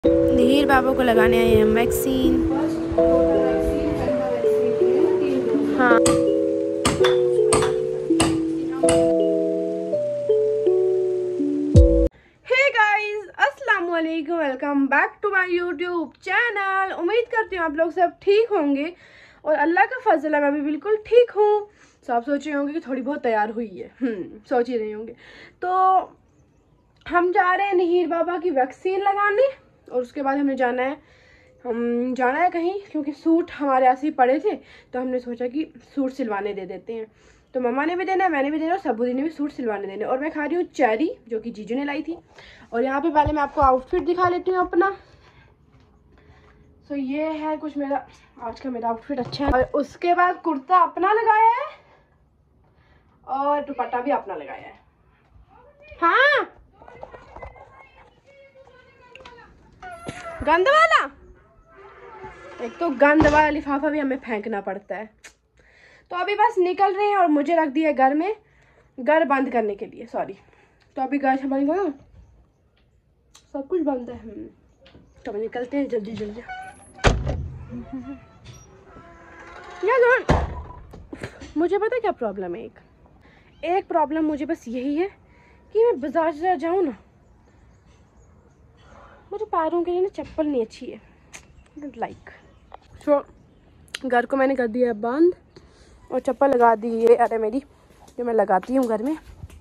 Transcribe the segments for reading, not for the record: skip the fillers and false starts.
नीर बाबू को लगाने आए हैं वैक्सीन। हाँ, हे गाइस, अस्सलाम वालेकुम, welcome back to my YouTube channel. उम्मीद करती हूँ आप लोग सब ठीक होंगे और अल्लाह का फजल है मैं भी बिल्कुल ठीक हूँ। तो आप सोच रहे होंगे कि थोड़ी बहुत तैयार हुई है, सोच ही रहे होंगे। तो हम जा रहे हैं नीर बाबा की वैक्सीन लगाने और उसके बाद हमें जाना है कहीं, क्योंकि सूट हमारे ऐसे ही पड़े थे तो हमने सोचा कि सूट सिलवाने दे देते हैं। तो मम्मा ने भी देना है, मैंने भी देना है और सबूदी ने भी सूट सिलवाने देने। और मैं खा रही हूँ चेरी जो कि जीजू ने लाई थी। और यहाँ पे पहले मैं आपको आउटफिट दिखा लेती हूँ अपना। तो ये है कुछ मेरा आज का मेरा आउटफिट अच्छा है। और उसके बाद कुर्ता अपना लगाया है और दुपट्टा भी अपना लगाया है। हाँ, गंद वाला, एक तो गंद वाला लिफाफा भी हमें फेंकना पड़ता है। तो अभी बस निकल रहे हैं और मुझे रख दिया घर में, घर बंद करने के लिए, सॉरी। तो अभी घर बंद करो, सब कुछ बंद है। तो अभी निकलते हैं जल्दी जल्दी। यार मुझे पता क्या प्रॉब्लम है, एक प्रॉब्लम मुझे बस यही है कि मैं बाजार जाऊँ ना, मुझे पैरों के लिए ना चप्पल नहीं अच्छी है, डोंट लाइक। तो घर को मैंने कर दिया है बंद और चप्पल लगा दी है, अरे मेरी जो मैं लगाती हूँ घर में।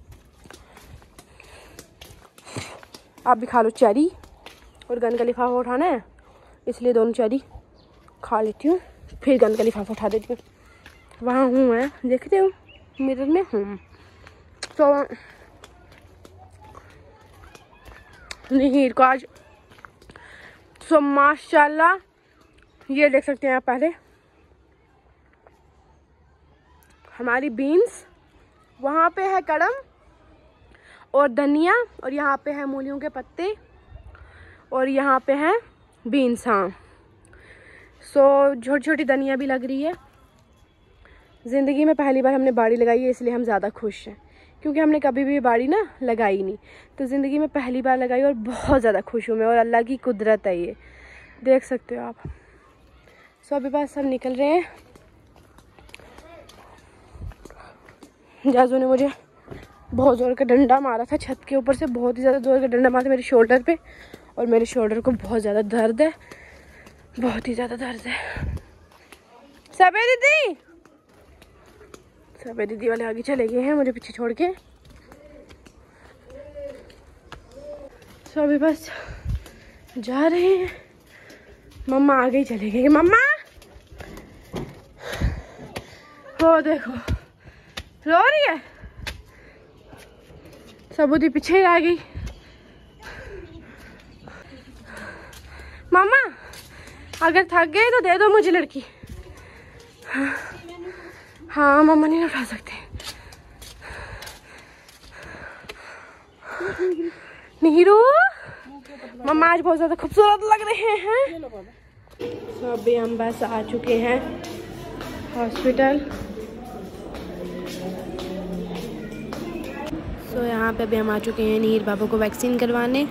आप भी खा लो चेरी, और गन का लिफाफा उठाना है इसलिए दोनों चेरी खा लेती हूँ, फिर गन का लिफाफा उठा देती हूँ। वहाँ हूँ मैं, देखते हो मिरर में हूँ। तो नीर को आज तो माशाल्लाह ये देख सकते हैं आप, पहले हमारी बीन्स, वहाँ पे है कड़म और धनिया, और यहाँ पे है मूलियों के पत्ते, और यहाँ पे है बीन्स। हाँ, सो छोटी छोटी धनिया भी लग रही है। ज़िंदगी में पहली बार हमने बाड़ी लगाई है इसलिए हम ज़्यादा खुश हैं, क्योंकि हमने कभी भी बाड़ी ना लगाई नहीं। तो ज़िंदगी में पहली बार लगाई और बहुत ज़्यादा खुश हूँ मैं, और अल्लाह की कुदरत है, ये देख सकते हो आप। सो अभी बस सब निकल रहे हैं। जाजू ने मुझे बहुत ज़ोर का डंडा मारा था छत के ऊपर से, बहुत ही ज़्यादा ज़ोर का डंडा मारा था मेरे शोल्डर पे, और मेरे शोल्डर को बहुत ज़्यादा दर्द है, बहुत ही ज़्यादा दर्द है। सबे दीदी वाले आगे चले गए हैं मुझे पीछे छोड़ के। सो अभी बस जा रहे हैं। मम्मा आगे ही चले गए। मम्मा हो देखो रो रही है, सबूदी पीछे ही आ गई। मम्मा अगर थक गए तो दे दो मुझे लड़की। हाँ मम्मा नहीं उठा सकते। नीरू मम्मा आज बहुत ज्यादा खूबसूरत लग रहे हैं। तो अभी हम बस आ चुके हैं हॉस्पिटल। सो यहाँ पे अभी हम आ चुके हैं नीर बाबू को वैक्सीन करवाने।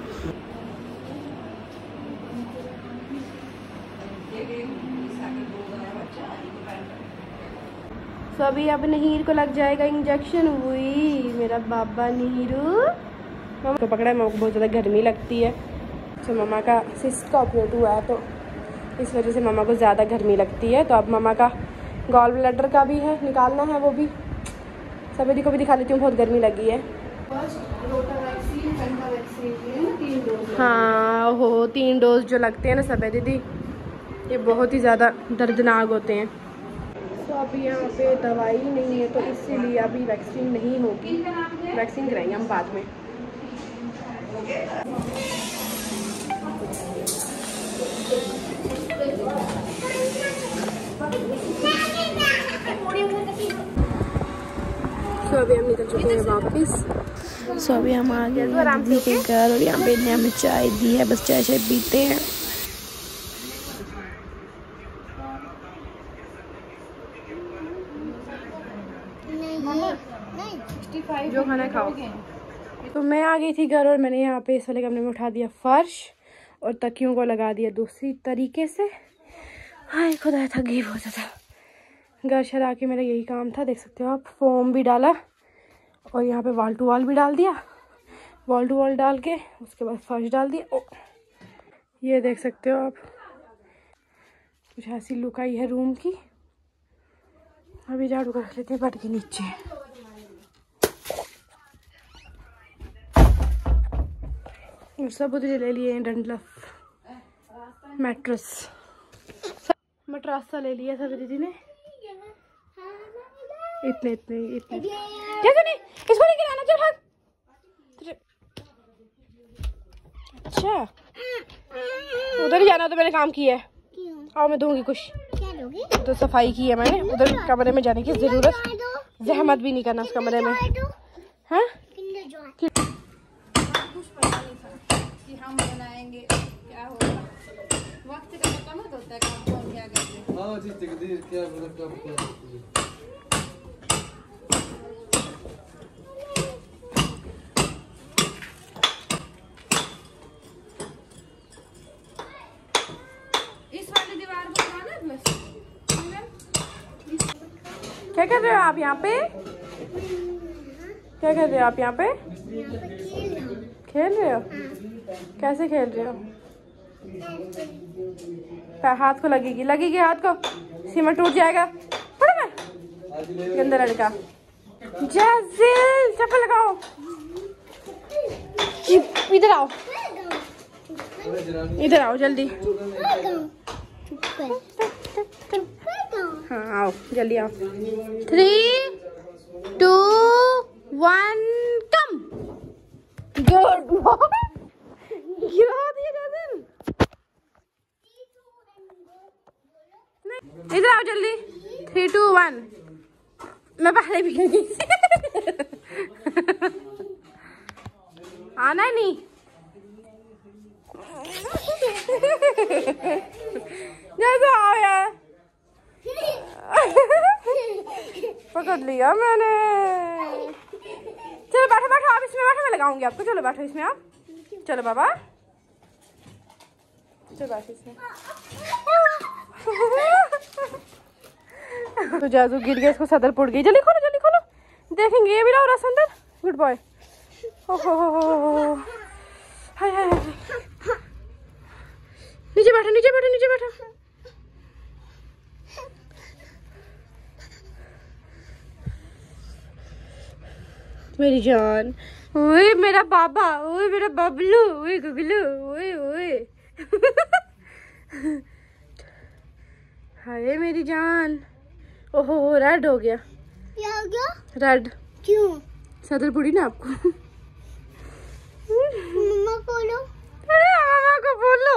तो अभी अब नीर को लग जाएगा इंजेक्शन। हुई मेरा बाबा नीरू। मम्मा को पकड़ा है, मम्मा को बहुत ज़्यादा गर्मी लगती है। तो मम्मा का सिस्ट का ऑपरेट हुआ है तो इस वजह से मम्मा को ज़्यादा गर्मी लगती है। तो अब मम्मा का गॉल ब्लैडर का भी है, निकालना है वो भी। सभी को भी दिखा लेती हूँ, बहुत गर्मी लगी है। हाँ हो 3 डोज जो लगते हैं ना सभी दीदी, ये बहुत ही ज़्यादा दर्दनाक होते हैं। तो अभी यहाँ पे दवाई नहीं है तो इसीलिए अभी वैक्सीन नहीं होगी, वैक्सीन कराएंगे हम बाद में। तो अभी हम निकल चुके हैं वापस। सो अभी हम आ गए दीदी के घर और यहाँ पे हमें चाय दी है, बस चाय पीते हैं। जो खाना खाओ। तो मैं आ गई थी घर और मैंने यहाँ पे इस वाले कमरे में उठा दिया फर्श और तकियों को लगा दिया दूसरी तरीके से। हाय खुदा, थक गई बहुत ज़्यादा। घर शर आके मेरा यही काम था, देख सकते हो आप। फोम भी डाला और यहाँ पे वॉल टू वॉल भी डाल दिया। वॉल टू वॉल डाल के उसके बाद फर्श डाल दिया। ओ, ये देख सकते हो आप, कुछ ऐसी लुक आई है रूम की। अभी झाड़ू कर लेते हैं बेड के नीचे। और सब उधर ले लिए हैं, डंडलफ, मैट्रेस, मट्रासा ले लिया सब दीदी ने। इतने इतने इतने जैसे नहीं, इसको नहीं गिराना, चल भाग। अच्छा उधर ही जाना तो मैंने काम किया है। आओ मैं दूंगी कुछ। तो सफाई की है मैंने, उधर कमरे में जाने की जरूरत, जहमत भी नहीं करना उस कमरे में। हाँ हम बनाएंगे, क्या होगा, वक्त का पता मत होता है काम कौन क्या करते हैं। हाँ जी, तकदीर क्या कब इस वाली दीवार को बनाना बस। क्या कर रहे हो आप यहाँ पे? क्या कर रहे हो आप यहाँ पे? खेल रहे हो? कैसे खेल रहे हो? हाथ को लगेगी, लगेगी हाथ को, सीमेंट टूट जाएगा। गंदा लड़का। जैज़िल चप्पल लगाओ, इधर आओ, इधर आओ जल्दी। हाँ आओ जल्दी आओ। 3, 2, 1 कम। गुड। गिरा दिया जैज़िल। इधर आओ जल्दी। 3, 2, 1। मैं पहले भी गई। आना ही नहीं। जैसे आओ यार। पकड़ लिया मैंने। चलो बैठो बैठो, आप इसमें बैठो, मैं लगाऊंगी आपको। चलो बैठो इसमें आप। चलो बाबा, चलो बैठो इसमें। तो जादू गिर गया, इसको सदर पड़ गई। जल्दी खोलो, जल्दी खोलो, देखेंगे ये भी रहा अंदर। Good boy. ओहो, हाय हाय हाय। नीचे बैठो, नीचे बैठो, नीचे बैठो। मेरी जान, ओए मेरा बाबा, ओए मेरा बबलू, ओए गुगलू, ओए ओए। हाय मेरी जान। ओहो, रेड हो गया। क्या हो गया? रेड क्यों? सदर पड़ी ना आपको। मम्मा बोलो। मामा को बोलो।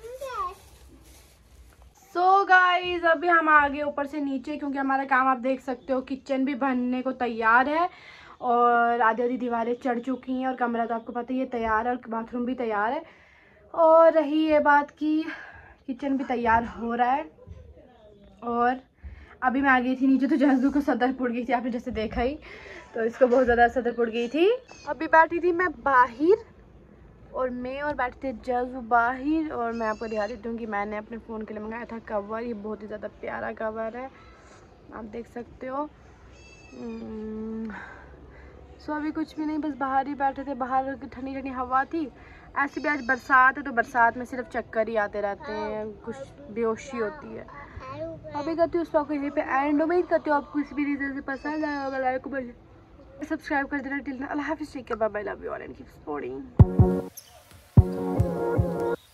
सो गाइस, अभी हम आ गए ऊपर से नीचे, क्योंकि हमारा काम आप देख सकते हो, किचन भी बनने को तैयार है और आधी आधी दीवारें चढ़ चुकी हैं और कमरा तो आपको पता ही है तैयार है और बाथरूम भी तैयार है। और रही ये बात कि किचन भी तैयार हो रहा है। और अभी मैं आ गई थी नीचे तो जाजू को सदर पड़ गई थी, आपने जैसे देखा ही, तो इसको बहुत ज़्यादा सदर पड़ गई थी। अभी बैठी थी मैं बाहर और बैठते जाजू बाहर। और मैं आपको दिखा देती हूँ कि मैंने अपने फ़ोन के लिए मंगाया था कवर। ये बहुत ही ज़्यादा प्यारा कवर है, आप देख सकते हो। सो अभी कुछ भी नहीं, बस बाहर ही बैठे थे। बाहर ठंडी ठंडी हवा थी। ऐसे भी आज बरसात है तो बरसात में सिर्फ चक्कर ही आते रहते हैं, कुछ बेहोशी होती है। अभी करती हूँ उस वक्त यहीं पे एंड। उम्मीद करती हूँ आपको इसी वीडियो से पसंद आया होगा। लाइक को सब्सक्राइब कर देना। टिल अल्लाह हाफिज़, take care, bye bye, love you all and keep supporting.